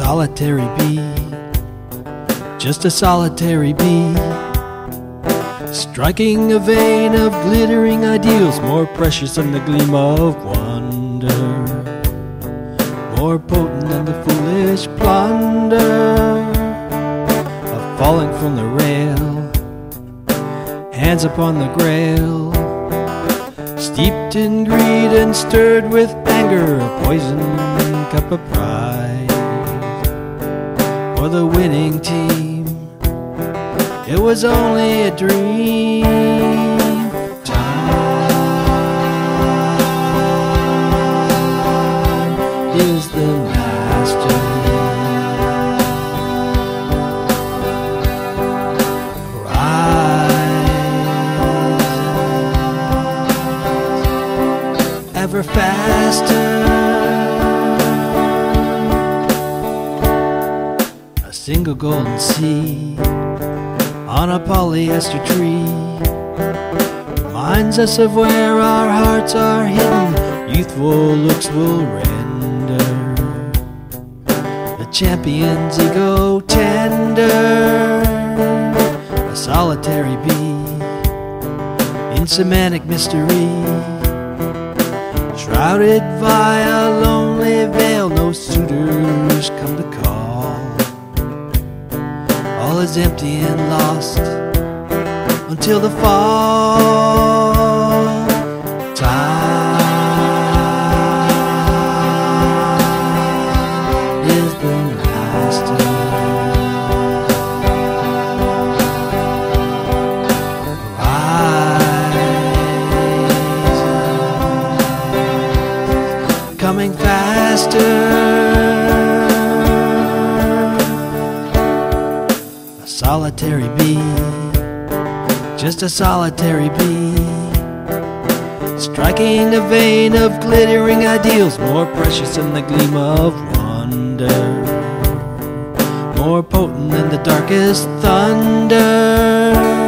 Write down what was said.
solitary bee, just a solitary bee, striking a vein of glittering ideals, more precious than the gleam of wonder, more potent than the foolish plunder of falling from the rail, hands upon the grail, steeped in greed and stirred with anger, a poisoned cup of pride for the winning team. It was only a dream. Time is the master. Rise ever faster. A single golden seed on a polyester tree reminds us of where our hearts are hidden. Youthful looks will render the champion's ego tender. A solitary bee in semantic mystery, shrouded by a lonely veil, no suitors come to call. All is empty and lost until the fall. Time is the master. Rise, coming faster. Solitary bee, just a solitary bee, striking a vein of glittering ideals, more precious than the gleam of wonder, more potent than the darkest thunder